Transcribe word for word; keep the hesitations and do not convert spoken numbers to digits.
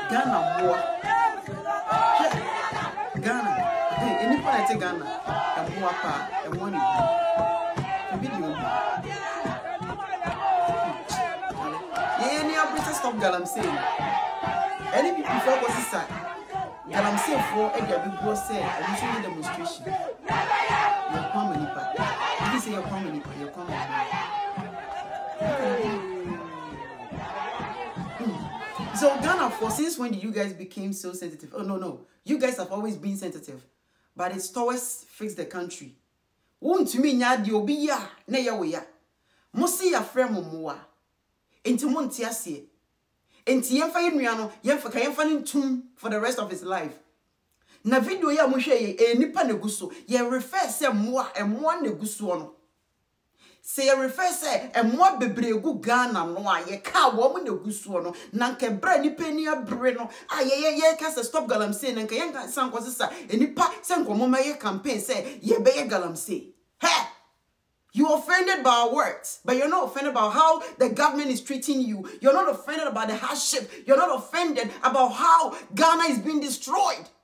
Ghana more. Ghana. Hey, any part of Ghana, and more pa, and one video. Yeah, any operator stop Galamsey. Any people before was his side. Galamsey for a big boss say, I wish you demonstration. Your common nipa. You say your common nipa, your common So Ghana, for since when did you guys became so sensitive? Oh no, no. You guys have always been sensitive. But it's towards fix the country. Won't to me nya di obi ya na ya we ya. Mo se ya frɛ mo moa. Enti mo ntia se. Enti yemfa yenua no, yemfa ka yemfa ntum for the rest of his life. Na video ya mo hwɛ ye e nipa na guso. Ye refer se moa e moa na guso no. Se ye refer se e moa bebregu Ghana no a ye ka wo mo na guso no. Na nke bra nipa ni abre no. A ye ye ye ka se stop Galamsey na nke ye nka san kwose sa e nipa se nkomo ma ye campaign se ye be ye Galamsey. Hey! You're offended by our words, but you're not offended about how the government is treating you. You're not offended about the hardship. You're not offended about how Ghana is being destroyed.